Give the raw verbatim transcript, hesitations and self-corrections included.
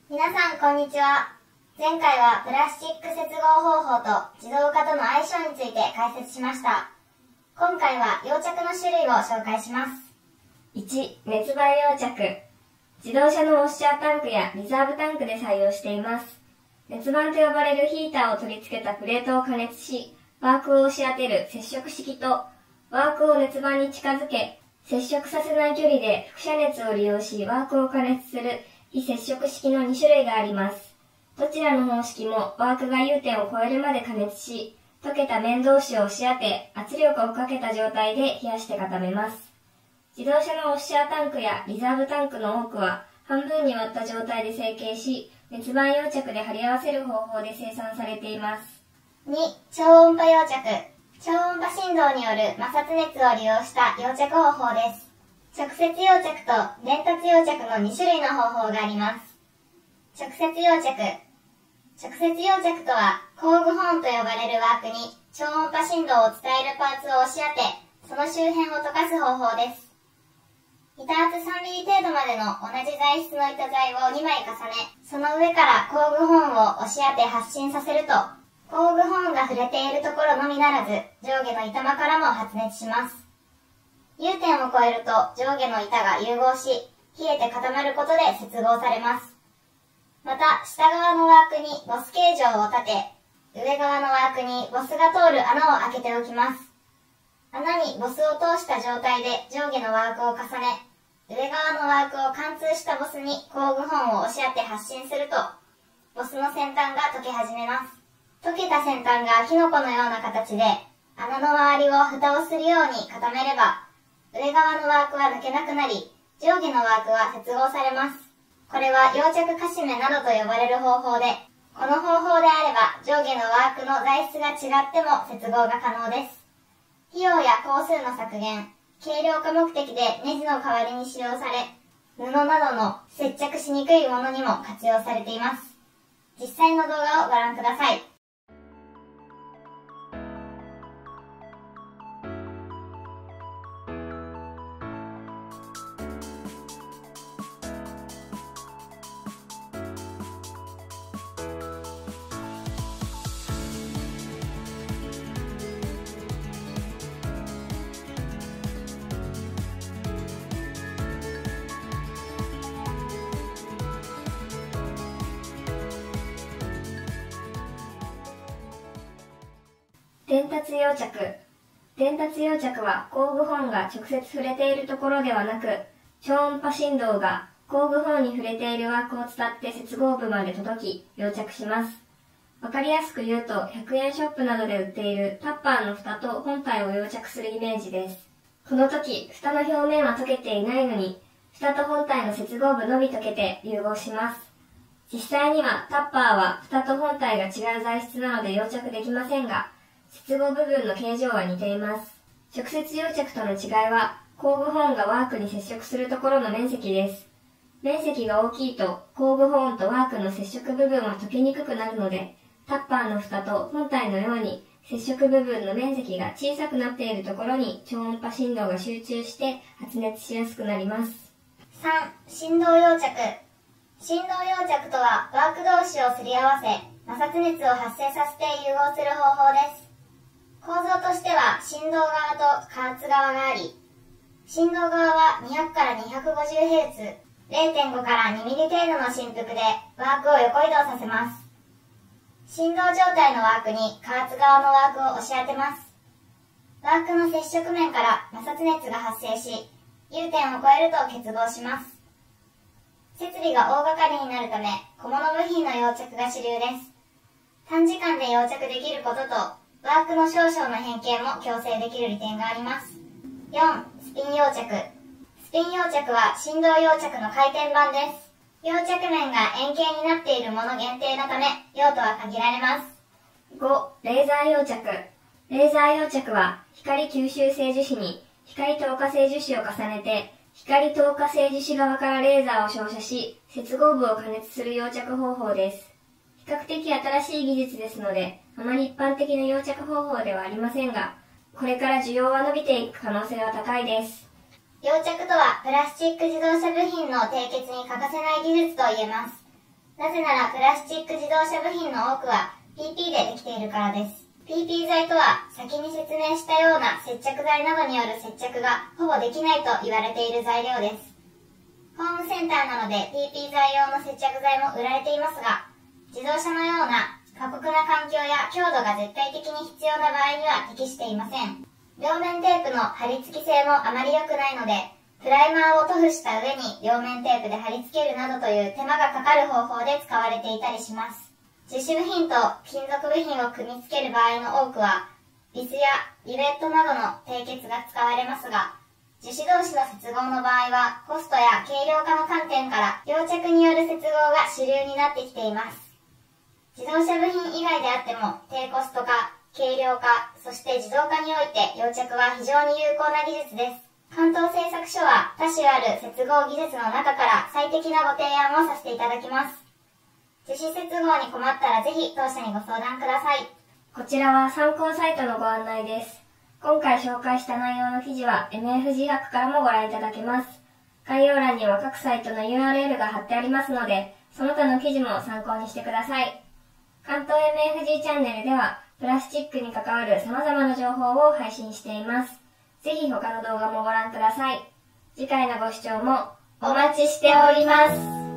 皆さんこんにちは。前回はプラスチック接合方法と自動化との相性について解説しました。今回は溶着の種類を紹介します。 いち. 熱板溶着。自動車のウォッシャータンクやリザーブタンクで採用しています。熱板と呼ばれるヒーターを取り付けたプレートを加熱し、ワークを押し当てる接触式と、ワークを熱板に近づけ、接触させない距離で輻射熱を利用しワークを加熱する非接触式のに種類があります。どちらの方式もワークが融点を超えるまで加熱し、溶けた面同士を押し当て、圧力をかけた状態で冷やして固めます。自動車のウォッシャータンクやリザーブタンクの多くは半分に割った状態で成形し、熱板溶着で貼り合わせる方法で生産されています。 に. 超音波溶着。超音波振動による摩擦熱を利用した溶着方法です。直接溶着と伝達溶着のに種類の方法があります。直接溶着。直接溶着とは工具ホーンと呼ばれるワークに超音波振動を伝えるパーツを押し当て、その周辺を溶かす方法です。板厚さんミリ程度までの同じ材質の板材をにまい重ね、その上から工具ホーンを押し当て発進させると、工具ホーンが触れているところのみならず、上下の板間からも発熱します。融点を超えると上下の板が融合し、冷えて固まることで接合されます。また、下側のワークにボス形状を立て、上側のワークにボスが通る穴を開けておきます。穴にボスを通した状態で上下のワークを重ね、上側のワークを貫通したボスに工具本を押し当て発進すると、ボスの先端が溶け始めます。溶けた先端がキノコのような形で、穴の周りを蓋をするように固めれば、上側のワークは抜けなくなり、上下のワークは接合されます。これは溶着かしめなどと呼ばれる方法で、この方法であれば上下のワークの材質が違っても接合が可能です。費用や工数の削減、軽量化目的でネジの代わりに使用され、布などの接着しにくいものにも活用されています。実際の動画をご覧ください。 伝達溶着。伝達溶着は工具本が直接触れているところではなく、超音波振動が工具本に触れているワークを伝って接合部まで届き、溶着します。わかりやすく言うと、ひゃくえんショップなどで売っているタッパーの蓋と本体を溶着するイメージです。この時、蓋の表面は溶けていないのに、蓋と本体の接合部のみ溶けて融合します。実際にはタッパーは蓋と本体が違う材質なので溶着できませんが、接合部分の形状は似ています。直接溶着との違いは、工具ホーンがワークに接触するところの面積です。面積が大きいと、工具ホーンとワークの接触部分は溶けにくくなるので、タッパーの蓋と本体のように接触部分の面積が小さくなっているところに超音波振動が集中して発熱しやすくなります。 さん. 振動溶着。振動溶着とは、ワーク同士をすり合わせ、摩擦熱を発生させて融合する方法です。構造としては振動側と加圧側があり、振動側はにひゃくからにひゃくごじゅうヘルツ、れいてんごからにミリ程度の振幅でワークを横移動させます。振動状態のワークに加圧側のワークを押し当てます。ワークの接触面から摩擦熱が発生し、融点を超えると結合します。設備が大掛かりになるため、小物部品の溶着が主流です。短時間で溶着できることと、ワークの少々の変形も矯正できる利点があります。よん. スピン溶着。スピン溶着は振動溶着の回転版です。溶着面が円形になっているもの限定のため、用途は限られます。 ご. レーザー溶着。レーザー溶着は光吸収性樹脂に光透過性樹脂を重ねて、光透過性樹脂側からレーザーを照射し、接合部を加熱する溶着方法です。比較的新しい技術ですので、あまり一般的な溶着方法ではありませんが、これから需要は伸びていく可能性は高いです。 溶着とはプラスチック自動車部品の締結に欠かせない技術と言えます。 なぜならプラスチック自動車部品の多くは ピーピー でできているからです。ピーピー 剤とは先に説明したような接着剤などによる接着がほぼできないと言われている材料です。ホームセンターなので ピーピー 剤用の接着剤も売られていますが、自動車のような過酷な環境や強度が絶対的に必要な場合には適していません。両面テープの貼り付き性もあまり良くないので、プライマーを塗布した上に両面テープで貼り付けるなどという手間がかかる方法で使われていたりします。樹脂部品と金属部品を組み付ける場合の多くは、ビスやリベットなどの締結が使われますが、樹脂同士の接合の場合はコストや軽量化の観点から溶着による接合が主流になってきています。自動車部品以外であっても低コスト化、軽量化、そして自動化において溶着は非常に有効な技術です。関東製作所は多種ある接合技術の中から最適なご提案をさせていただきます。樹脂接合に困ったらぜひ当社にご相談ください。 こちらは参考サイトのご案内です。今回紹介した内容の記事は エムエフジー 博からもご覧いただけます。概要欄には各サイトの ユーアールエル が貼ってありますので、その他の記事も参考にしてください。関東 エムエフジー チャンネルでは、プラスチックに関わる様々な情報を配信しています。ぜひ他の動画もご覧ください。次回のご視聴もお待ちしております。